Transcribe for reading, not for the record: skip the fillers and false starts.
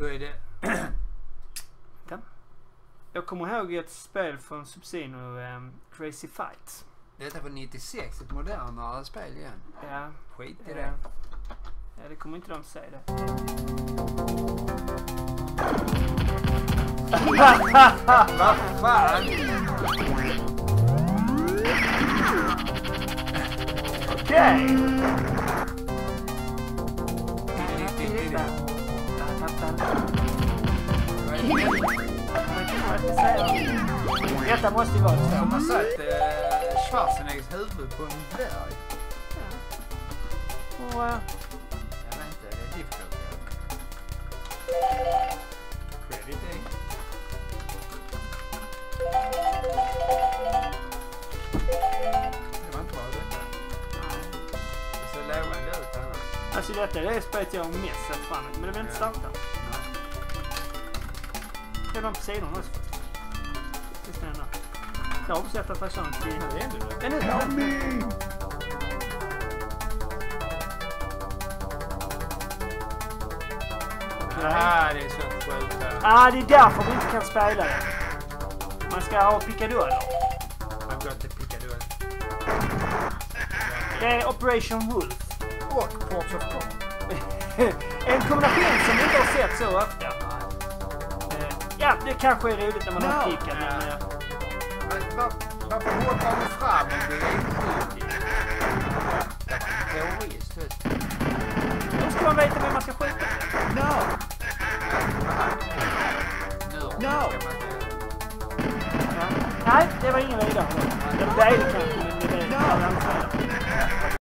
Då är det... Jag kommer ihåg ett spel från Subsino, Crazy Fight. Detta var 96, ett modernare spel igen. Ja. Skit i det. Ja, det kommer inte de säga det. Vad fan? Okej! Detta måste ju vara det. Som har satt Schwarzeneggers huvud på en berg. Och, jag vet inte, det är difficult. Crediting. Det var inte bra detta. Det ser lovande ut här. alltså detta är det spelet jag har mest sett fram emot, men det vill inte starta. Det är de på sidorna också. Sista ända. Jag har sett att jag kör en tid. Det är nu. Ja, det är så sjukt här. Det är därför vi inte kan spela det. Man ska ha pickaduller. Man går till pickadull. Det är Operation Wolf. Och Ports of Call. En kombination som vi inte har sett så ofta. Ja, det kanske är roligt när man har kickat. Varför hoppar du fram om du är skyldig? Det var en terrorist. Då ska man veta vem man ska skjuta. No. Nej, det var ingen vidare. Det var det kanske.